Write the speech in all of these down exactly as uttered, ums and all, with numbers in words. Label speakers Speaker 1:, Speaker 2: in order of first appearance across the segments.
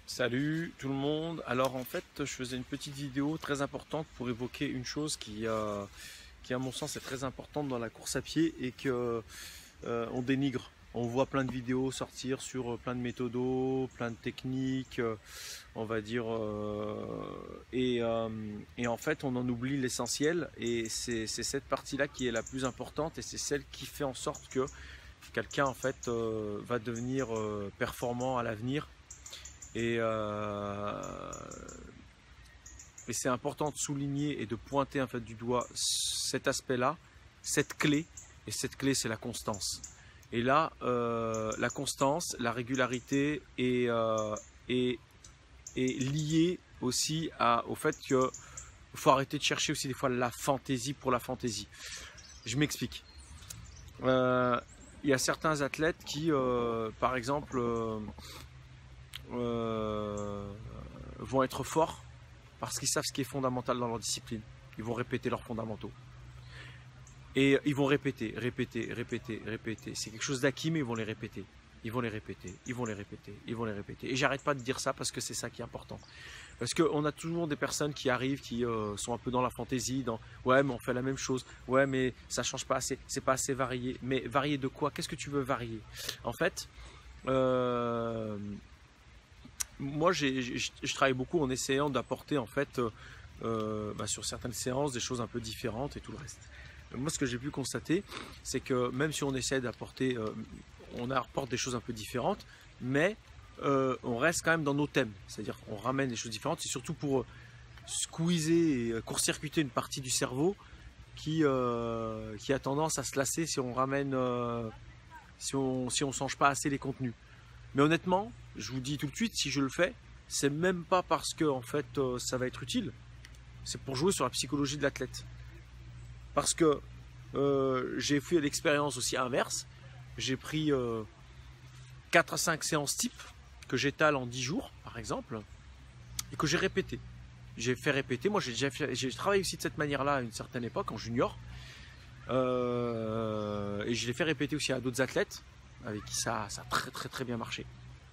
Speaker 1: Salut tout le monde. Alors en fait, je faisais une petite vidéo très importante pour évoquer une chose qui, euh, qui à mon sens est très importante dans la course à pied et que euh, on dénigre. On voit plein de vidéos sortir sur plein de méthodos, plein de techniques, euh, on va dire, euh, et, euh, et en fait on en oublie l'essentiel et c'est c'est cette partie-là qui est la plus importante et c'est celle qui fait en sorte que quelqu'un en fait euh, va devenir euh, performant à l'avenir. Et, euh, et c'est important de souligner et de pointer en fait du doigt cet aspect-là, cette clé, et cette clé c'est la constance. Et là, euh, la constance, la régularité est, euh, est, est liée aussi à, au fait qu'il faut arrêter de chercher aussi des fois la fantaisie pour la fantaisie. Je m'explique. Euh, il y a certains athlètes qui, euh, par exemple, euh, Euh, vont être forts parce qu'ils savent ce qui est fondamental dans leur discipline. Ils vont répéter leurs fondamentaux. Et ils vont répéter, répéter, répéter, répéter. C'est quelque chose d'acquis, mais ils vont les répéter. Ils vont les répéter, ils vont les répéter, ils vont les répéter. Et j'arrête pas de dire ça parce que c'est ça qui est important. Parce qu'on a toujours des personnes qui arrivent, qui euh, sont un peu dans la fantaisie, dans « ouais, mais on fait la même chose. Ouais, mais ça change pas assez. C'est pas assez varié. » Mais varié de quoi? Qu'est-ce que tu veux varier? En fait, euh, moi, j'ai, j'ai, je travaille beaucoup en essayant d'apporter en fait euh, bah, sur certaines séances des choses un peu différentes et tout le reste. Moi, ce que j'ai pu constater, c'est que même si on essaie d'apporter, euh, on apporte des choses un peu différentes, mais euh, on reste quand même dans nos thèmes. C'est-à-dire qu'on ramène des choses différentes. C'est surtout pour squeezer et court-circuiter une partie du cerveau qui, euh, qui a tendance à se lasser si on ramène, euh, si on si on change pas assez les contenus. Mais honnêtement, je vous dis tout de suite, si je le fais, c'est même pas parce que en fait euh, ça va être utile. C'est pour jouer sur la psychologie de l'athlète. Parce que euh, j'ai fait l'expérience aussi inverse. J'ai pris euh, quatre à cinq séances type que j'étale en dix jours, par exemple, et que j'ai répété. J'ai fait répéter. Moi, j'ai déjà fait, j'ai travaillé aussi de cette manière-là à une certaine époque, en junior. Euh, et je l'ai fait répéter aussi à d'autres athlètes avec qui ça, ça a très très très bien marché.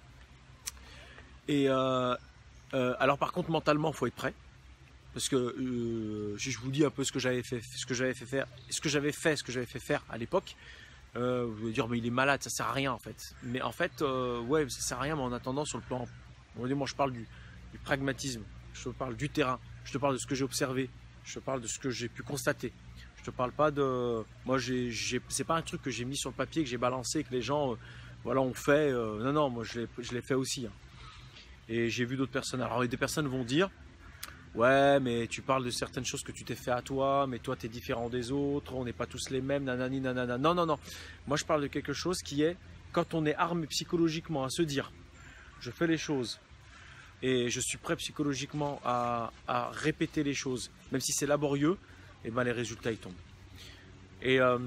Speaker 1: Et euh, euh, alors par contre mentalement il faut être prêt parce que euh, si je vous dis un peu ce que j'avais fait, ce que j'avais fait faire, ce que j'avais fait, ce que j'avais fait faire à l'époque, euh, vous allez dire mais il est malade, ça sert à rien en fait. Mais en fait euh, ouais ça sert à rien, mais en attendant sur le plan, moi je parle du, du pragmatisme, je te parle du terrain, je te parle de ce que j'ai observé, je te parle de ce que j'ai pu constater. Je te parle pas de, moi j'ai, j'ai... c'est pas un truc que j'ai mis sur le papier, que j'ai balancé, que les gens, euh, voilà, ont fait. Euh... Non, non, moi je l'ai, je l'ai fait aussi. Hein. Et j'ai vu d'autres personnes. Alors des personnes vont dire, ouais, mais tu parles de certaines choses que tu t'es fait à toi, mais toi t'es différent des autres, on n'est pas tous les mêmes, nanani, nanana. Non, non, non. Moi je parle de quelque chose qui est, quand on est armé psychologiquement à se dire, je fais les choses et je suis prêt psychologiquement à, à répéter les choses, même si c'est laborieux. Et ben les résultats ils tombent. Et, euh,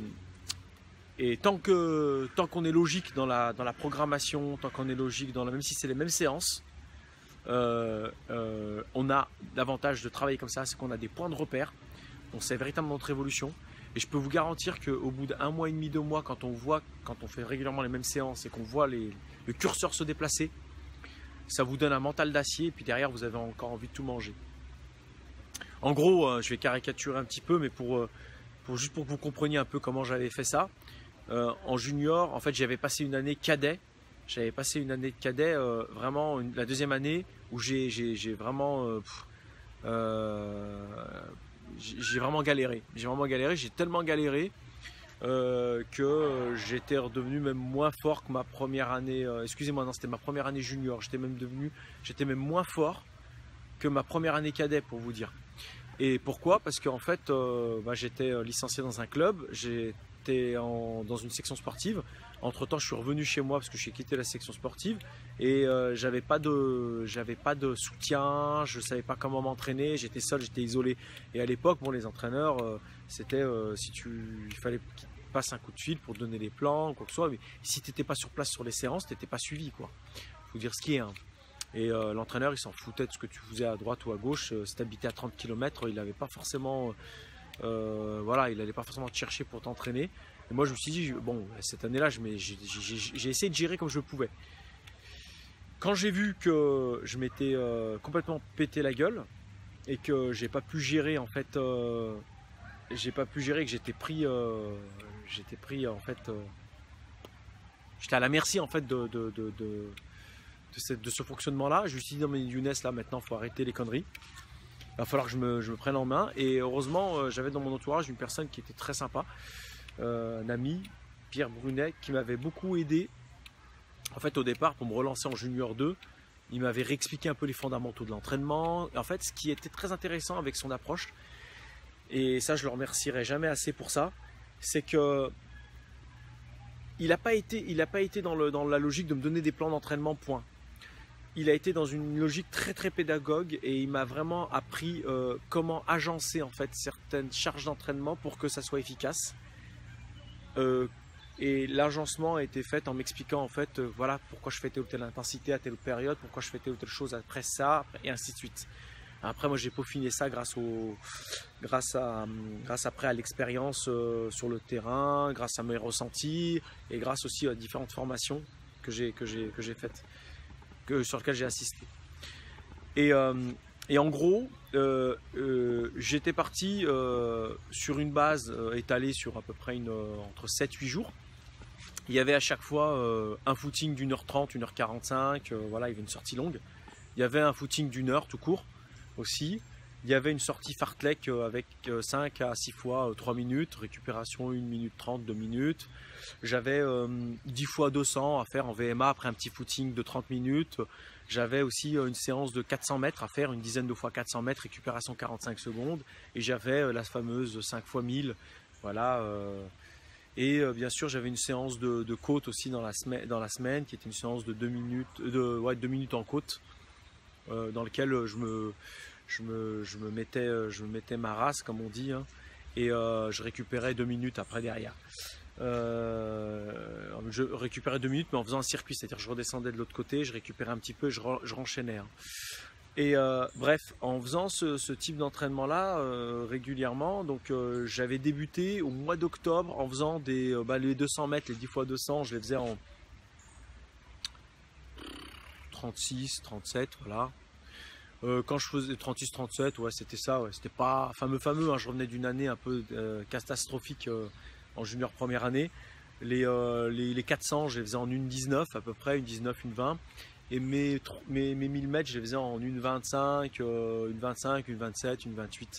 Speaker 1: et tant que tant qu'on est logique dans la, dans la programmation, tant qu'on est logique dans la, même si c'est les mêmes séances, euh, euh, on a l'avantage de travailler comme ça, c'est qu'on a des points de repère, on sait véritablement notre évolution. Et je peux vous garantir qu'au bout d'un mois et demi, deux mois, quand on voit, quand on fait régulièrement les mêmes séances et qu'on voit les, le curseur se déplacer, ça vous donne un mental d'acier et puis derrière vous avez encore envie de tout manger. En gros, euh, je vais caricaturer un petit peu, mais pour, euh, pour, juste pour que vous compreniez un peu comment j'avais fait ça. Euh, en junior, en fait, j'avais passé une année cadet. J'avais passé une année de cadet, euh, vraiment une, la deuxième année où j'ai, j'ai, j'ai vraiment, euh, euh, j'ai vraiment galéré. J'ai vraiment galéré. J'ai tellement galéré euh, que j'étais redevenu même moins fort que ma première année. Euh, excusez-moi, non, c'était ma première année junior. J'étais même devenu, j'étais même moins fort que ma première année cadet, pour vous dire. Et pourquoi? Parce qu'en fait, euh, bah, j'étais licencié dans un club, j'étais en, dans une section sportive. Entre temps, je suis revenu chez moi parce que j'ai quitté la section sportive et euh, j'avais pas de, j'avais pas de soutien, je savais pas comment m'entraîner, j'étais seul, j'étais isolé. Et à l'époque, bon, les entraîneurs, euh, c'était euh, si tu, il fallait qu'ils passent un coup de fil pour te donner les plans, quoi que ce soit. Mais si tu n'étais pas sur place sur les séances, tu n'étais pas suivi, quoi. Faut dire ce qui est. Hein. Et euh, l'entraîneur, il s'en foutait de ce que tu faisais à droite ou à gauche. Euh, si tu habitais à trente kilomètres, il n'avait pas forcément, euh, voilà, il n'allait pas forcément te chercher pour t'entraîner. Et moi, je me suis dit, bon, cette année-là, j'ai essayé de gérer comme je pouvais. Quand j'ai vu que je m'étais euh, complètement pété la gueule et que j'ai pas pu gérer en fait, euh, j'ai pas pu gérer que j'étais pris, euh, j'étais pris en fait, euh, j'étais à la merci en fait de, de, de, de, de, cette, de ce fonctionnement-là. Je me suis dit non mais Younes là maintenant faut arrêter les conneries. Il va falloir que je me, je me prenne en main. Et heureusement euh, j'avais dans mon entourage une personne qui était très sympa, euh, un ami, Pierre Brunet, qui m'avait beaucoup aidé. En fait, au départ, pour me relancer en junior deux, il m'avait réexpliqué un peu les fondamentaux de l'entraînement. En fait, ce qui était très intéressant avec son approche, et ça, je le remercierai jamais assez pour ça, c'est que il n'a pas été, il n'a pas été dans, le, dans la logique de me donner des plans d'entraînement, point. Il a été dans une logique très très pédagogue et il m'a vraiment appris euh, comment agencer en fait certaines charges d'entraînement pour que ça soit efficace. Euh, Et l'agencement a été fait en m'expliquant en fait, euh, voilà pourquoi je fais telle ou telle intensité à telle ou telle période, pourquoi je fais telle ou telle chose après ça, et ainsi de suite. Après, moi j'ai peaufiné ça grâce au, grâce à, grâce après à l'expérience euh, sur le terrain, grâce à mes ressentis et grâce aussi à différentes formations que j'ai que j'ai que j'ai faites, que sur lesquelles j'ai assisté. Et euh, Et en gros, euh, euh, j'étais parti euh, sur une base euh, étalée sur à peu près une, euh, entre sept huit jours. Il y avait à chaque fois euh, un footing d'une heure trente, une heure quarante-cinq, euh, voilà, il y avait une sortie longue. Il y avait un footing d'une heure tout court aussi. Il y avait une sortie fartlek euh, avec euh, cinq à six fois euh, trois minutes, récupération une minute trente, deux minutes. J'avais euh, dix fois deux cents à faire en V M A après un petit footing de trente minutes. J'avais aussi une séance de quatre cents mètres à faire, une dizaine de fois quatre cents mètres, récupération quarante-cinq secondes. Et j'avais la fameuse cinq fois mille. Voilà. Euh, et euh, bien sûr, j'avais une séance de, de côte aussi dans la, semaine, dans la semaine, qui était une séance de deux minutes, de, ouais, deux minutes en côte, euh, dans laquelle je me, je, me, je, me mettais, je me mettais ma race, comme on dit, hein, et euh, je récupérais deux minutes après derrière. Euh, je récupérais deux minutes mais en faisant un circuit, c'est-à-dire je redescendais de l'autre côté, je récupérais un petit peu et je, je renchaînais. Hein. Et euh, bref, en faisant ce, ce type d'entraînement là euh, régulièrement, donc euh, j'avais débuté au mois d'octobre en faisant des, euh, bah, les deux cents mètres, les dix fois deux cents, je les faisais en trente-six, trente-sept, voilà. Euh, quand je faisais trente-six, trente-sept, ouais, c'était ça, ouais, c'était pas fameux, fameux, hein, je revenais d'une année un peu euh, catastrophique euh, en junior première année. Les, euh, les, les quatre cents, je les faisais en une dix-neuf à peu près, une dix-neuf, une vingt. Et mes, mes, mes mille mètres, je les faisais en une vingt-cinq, euh, une vingt-cinq, une vingt-sept, une vingt-huit.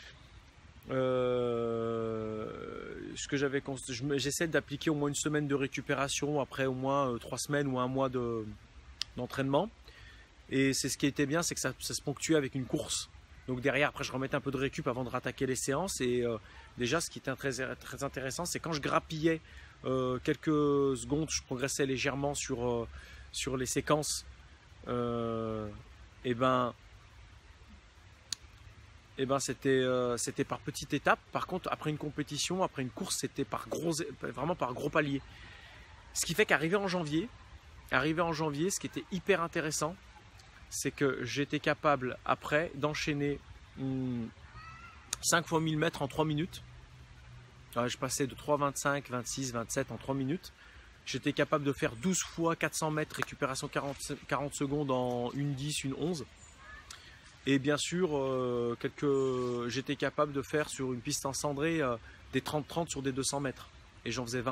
Speaker 1: Euh, ce que j'avais, j'essaie d'appliquer au moins une semaine de récupération après au moins euh, trois semaines ou un mois de, d'entraînement. Et c'est ce qui était bien, c'est que ça, ça se ponctuait avec une course. Donc derrière, après, je remettais un peu de récup avant de rattaquer les séances. Et euh, déjà, ce qui était très, très intéressant, c'est quand je grappillais euh, quelques secondes, je progressais légèrement sur, euh, sur les séquences. Euh, et ben, et ben c'était euh, c'était par petites étapes. Par contre, après une compétition, après une course, c'était par gros, vraiment par gros paliers. Ce qui fait qu'arrivé en janvier, arrivé en janvier, ce qui était hyper intéressant, c'est que j'étais capable après d'enchaîner cinq fois mille mètres en trois minutes. Alors, je passais de trois vingt-cinq, vingt-six, vingt-sept en trois minutes. J'étais capable de faire douze fois quatre cents mètres, récupération quarante, quarante secondes en une dix, une onze. Et bien sûr, euh, quelques... j'étais capable de faire sur une piste encendrée euh, des trente trente sur des deux cents mètres. Et j'en faisais vingt.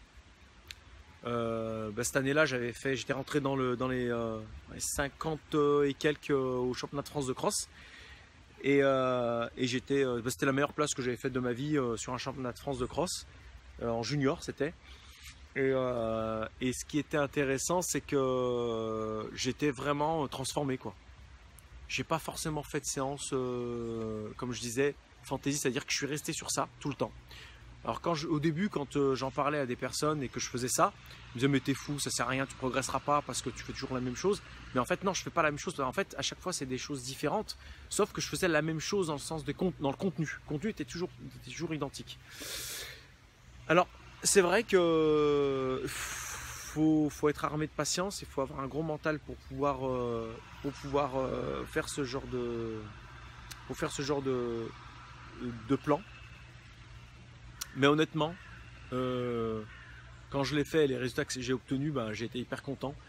Speaker 1: Euh, bah, cette année-là, j'avais fait, j'étais rentré dans, le, dans les, euh, les cinquante et quelques euh, au championnat de France de cross. Et, euh, et j'étais, euh, bah, c'était la meilleure place que j'avais faite de ma vie euh, sur un championnat de France de cross. Euh, en junior, c'était. Et, euh, et ce qui était intéressant, c'est que euh, j'étais vraiment transformé, quoi. J'ai pas forcément fait de séance, euh, comme je disais, fantasy, c'est-à-dire que je suis resté sur ça tout le temps. Alors quand je, au début, quand euh, j'en parlais à des personnes et que je faisais ça, ils me disaient mais t'es fou, ça sert à rien, tu progresseras pas parce que tu fais toujours la même chose. Mais en fait non, je fais pas la même chose. En fait, à chaque fois c'est des choses différentes, sauf que je faisais la même chose dans le sens de dans le contenu. Le contenu était toujours, était toujours identique. Alors c'est vrai que faut, faut être armé de patience, il faut avoir un gros mental pour pouvoir, euh, pour pouvoir euh, faire ce genre de, pour faire ce genre de, de plan. Mais honnêtement, euh, quand je l'ai fait, les résultats que j'ai obtenus, ben, j'ai été hyper content.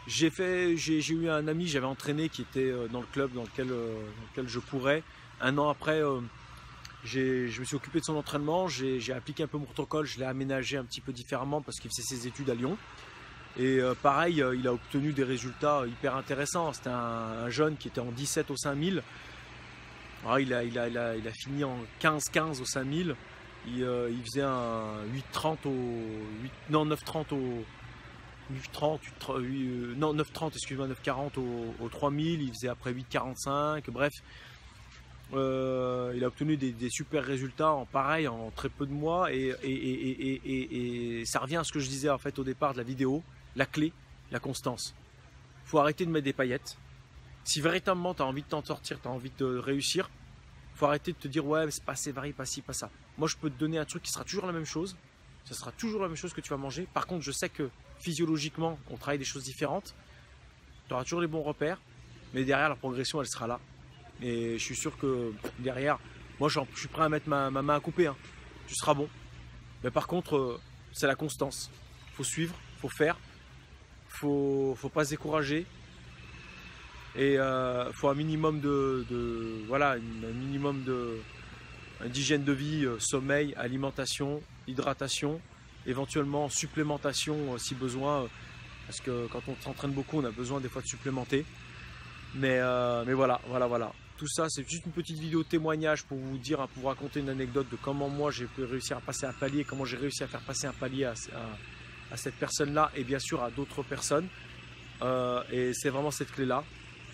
Speaker 1: J'ai fait, j'ai eu un ami, j'avais entraîné qui était dans le club dans lequel, euh, dans lequel je courais. Un an après, euh, je me suis occupé de son entraînement, j'ai appliqué un peu mon protocole, je l'ai aménagé un petit peu différemment parce qu'il faisait ses études à Lyon. Et euh, pareil, euh, il a obtenu des résultats hyper intéressants. C'était un, un jeune qui était en dix-sept au cinq mille. Alors, il, a, il, a, il, a, il a fini en quinze quinze au cinq mille. Il, euh, il faisait un huit trente au... huit, non, neuf trente au... huit trente, huit, euh, non neuf trente, excuse-moi, neuf quarante au, au trois mille, il faisait après huit quarante-cinq, bref. Euh, il a obtenu des, des super résultats en pareil, en très peu de mois, et, et, et, et, et, et ça revient à ce que je disais en fait au départ de la vidéo, la clé, la constance. Il faut arrêter de mettre des paillettes. Si véritablement tu as envie de t'en sortir, tu as envie de réussir, il faut arrêter de te dire ouais c'est pas assez varié, pas ci, pas ça. Moi je peux te donner un truc qui sera toujours la même chose, ça sera toujours la même chose que tu vas manger. Par contre je sais que physiologiquement on travaille des choses différentes, tu auras toujours les bons repères, mais derrière la progression elle sera là. Et je suis sûr que derrière, moi je suis prêt à mettre ma, ma main à couper, hein. Tu seras bon. Mais par contre, euh, c'est la constance. Il faut suivre, il faut faire, il faut, faut pas se décourager. Et il euh, faut un minimum de, de voilà, un minimum de d'hygiène de vie, euh, sommeil, alimentation, hydratation, éventuellement supplémentation euh, si besoin, euh, parce que quand on s'entraîne beaucoup, on a besoin des fois de supplémenter. Mais, euh, mais voilà, voilà, voilà. Tout ça, c'est juste une petite vidéo témoignage pour vous dire, pour vous raconter une anecdote de comment moi j'ai pu réussir à passer un palier, comment j'ai réussi à faire passer un palier à, à, à cette personne-là et bien sûr à d'autres personnes. Euh, et c'est vraiment cette clé-là.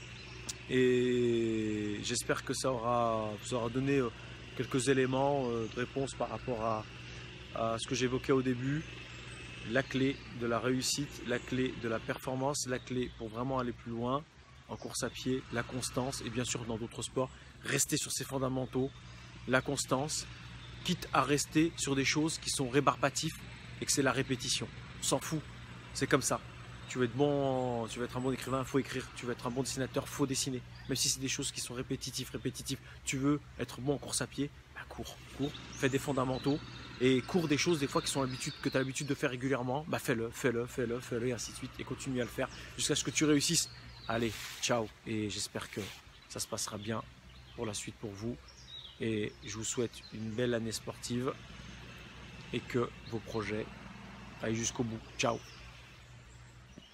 Speaker 1: Et j'espère que ça aura, ça aura donné quelques éléments de réponse par rapport à, à ce que j'évoquais au début. La clé de la réussite, la clé de la performance, la clé pour vraiment aller plus loin en course à pied, la constance, et bien sûr dans d'autres sports, rester sur ses fondamentaux, la constance, quitte à rester sur des choses qui sont rébarbatives et que c'est la répétition. On s'en fout, c'est comme ça. Tu veux être bon, tu veux être un bon écrivain, il faut écrire. Tu veux être un bon dessinateur, il faut dessiner. Même si c'est des choses qui sont répétitives, répétitives. Tu veux être bon en course à pied, bah cours, cours, fais des fondamentaux et cours des choses des fois qui sont l'habitude que tu as l'habitude de faire régulièrement, bah fais-le, fais-le, fais-le, fais-le et ainsi de suite et continue à le faire jusqu'à ce que tu réussisses. Allez, ciao, et j'espère que ça se passera bien pour la suite pour vous. Et je vous souhaite une belle année sportive et que vos projets aillent jusqu'au bout. Ciao.